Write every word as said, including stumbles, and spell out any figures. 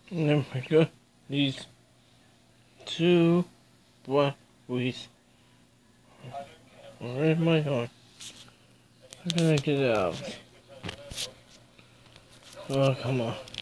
And then we got these two black weeds right in my yard. I'm gonna get it out. Oh, come on.